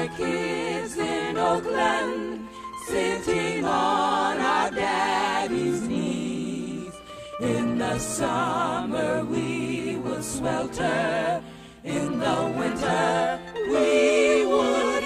were kids in Oakland, sitting on our daddy's knees. In the summer we would swelter, in the winter we would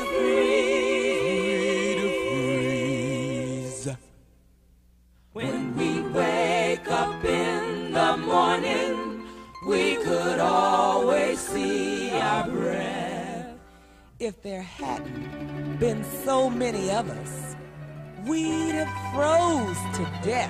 freeze. When we wake up in the morning, we could always see our breath. If there hadn't been so many of us, we'd have froze to death.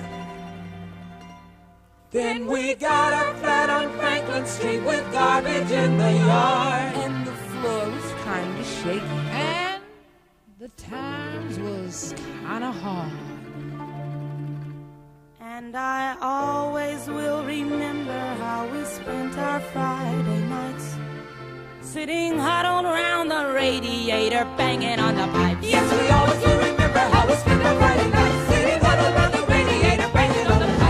Then we got a flat on Franklin Street with garbage in the yard, and the floor was kind of shaky, and the times was kind of hard. And I always will remember how we spent our Friday nights, sitting huddled around the radiator, banging on the pipes. Yes, we always will remember how we spent our Friday nights, sitting huddled around the radiator, banging on the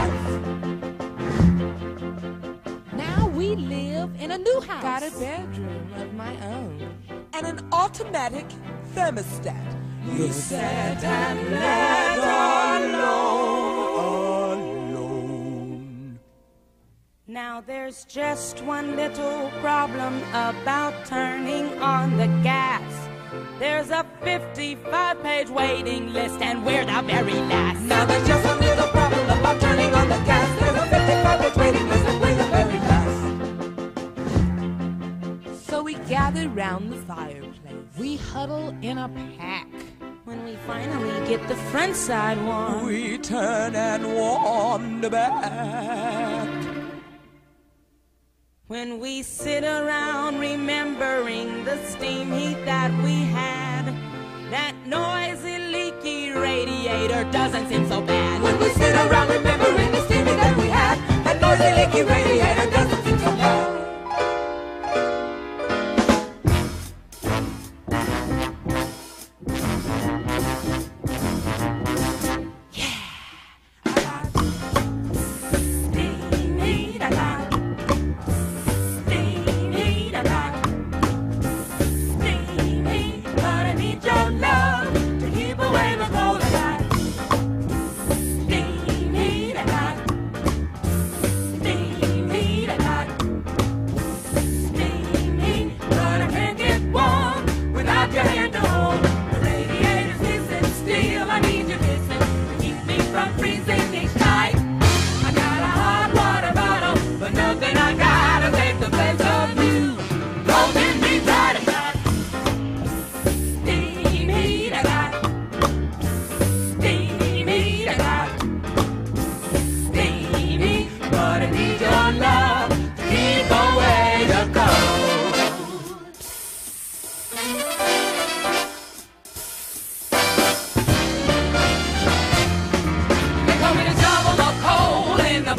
pipes. Now we live in a new house. Got a bedroom of my own, and an automatic thermostat. You sat and let alone. Now there's just one little problem about turning on the gas. There's a 55-page waiting list and we're the very last. Now there's just one little problem about turning on the gas. There's a 55-page waiting list and we're the very last. So we gathered round the fireplace. We huddle in a pack. When we finally get the front side warm, we turn and warm the back. When we sit around remembering the steam heat that we had, that noisy, leaky radiator doesn't seem so bad. When we sit around remembering the steam heat that we had, that noisy, leaky radiator doesn't seem so bad.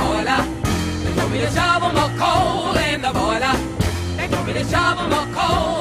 Shovel more coal